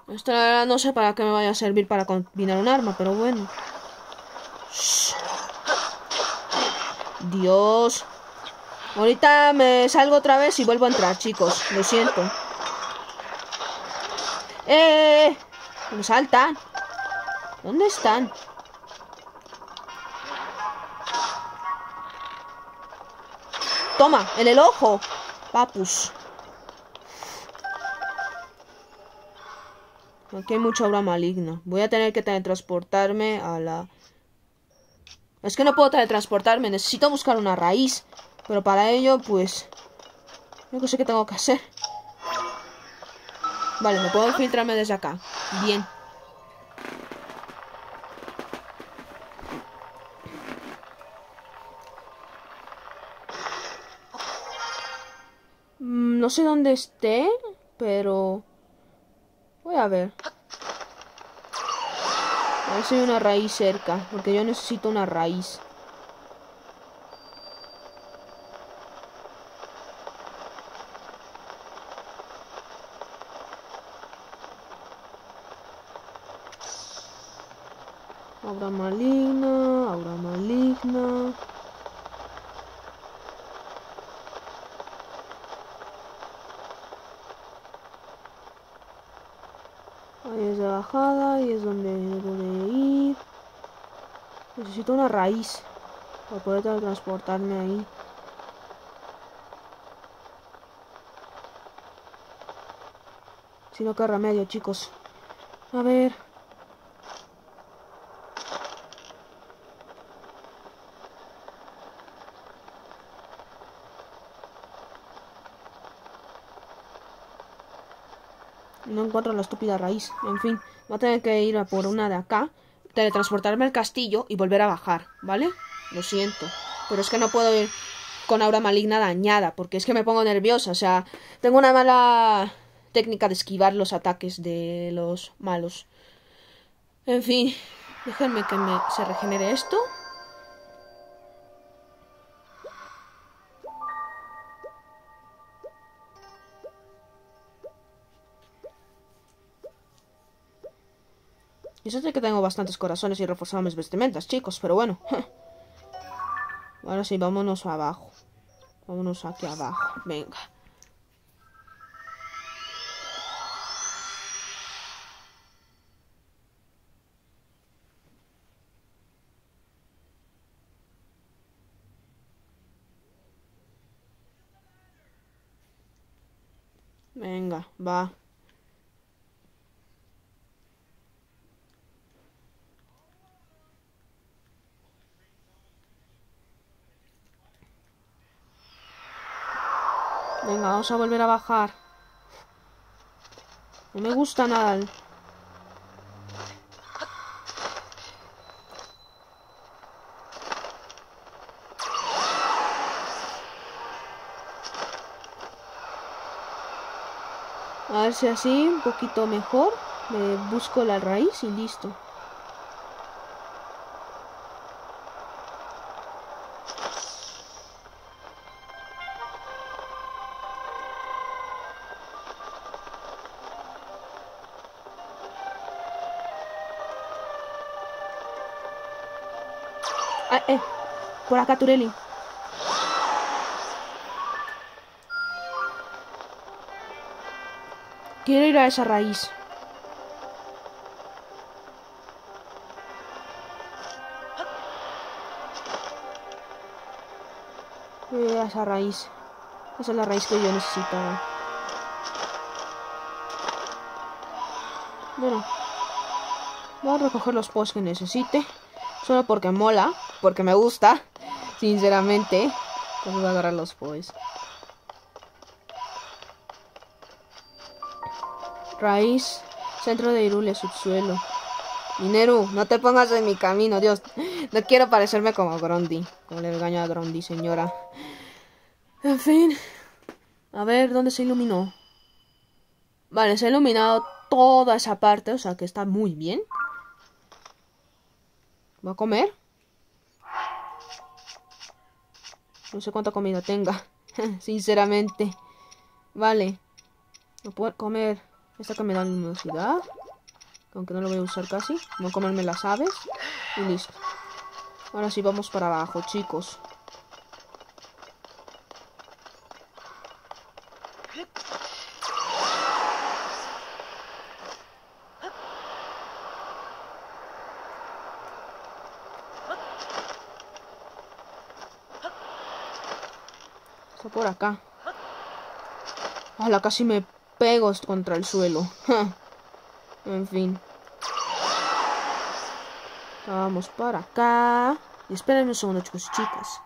Esto la verdad no sé para qué me vaya a servir para combinar un arma, pero bueno. Shh. Dios. Ahorita me salgo otra vez y vuelvo a entrar, chicos. Lo siento. Me saltan. ¿Dónde están? Toma, en el ojo. Papus. Aquí hay mucha obra maligna. Voy a tener que teletransportarme a la... Es que no puedo teletransportarme. Necesito buscar una raíz. Pero para ello, pues... Yo que sé qué tengo que hacer. Vale, me puedo infiltrarme desde acá. Bien. No sé dónde esté, pero... Voy a ver. A ver si hay una raíz cerca, porque yo necesito una raíz. Aura maligna, aura maligna. Ahí es de bajada, y es donde debo de ir. Necesito una raíz para poder transportarme ahí. Si no, qué remedio, chicos. A ver. No encuentro la estúpida raíz. En fin, voy a tener que ir a por una de acá, teletransportarme al castillo y volver a bajar, ¿vale? Lo siento. Pero es que no puedo ir con aura maligna dañada, porque es que me pongo nerviosa. O sea, tengo una mala técnica de esquivar los ataques de los malos. En fin, déjenme que se regenere esto. Y eso es de que tengo bastantes corazones y reforzado mis vestimentas, chicos, pero bueno. Ahora sí, vámonos abajo. Vámonos aquí abajo. Venga. Venga, va. Venga, vamos a volver a bajar. No me gusta nada. A ver si así, un poquito mejor. Me busco la raíz y listo. Ah, por acá, Tureli. Quiero ir a esa raíz. A esa raíz. Esa es la raíz que yo necesitaba. Bueno. Voy a recoger los posts que necesite. Solo porque mola. Porque me gusta. Sinceramente. Pues voy a agarrar los posts. Raíz. Centro de Hyrule, subsuelo. Mineru, no te pongas en mi camino, Dios. No quiero parecerme como Grundy. Como le regaño a Grundy, señora. En fin. A ver, ¿dónde se iluminó? Vale, se ha iluminado toda esa parte, o sea que está muy bien. ¿Va a comer? No sé cuánta comida tenga. Sinceramente. Vale. No puedo comer. Esta que me da luminosidad. Aunque no lo voy a usar casi. Voy a comerme las aves. Y listo. Ahora sí vamos para abajo, chicos. Está por acá. ¡Hala! Casi me pego contra el suelo. En fin. Vamos para acá. Y esperen un segundo, chicos y chicas.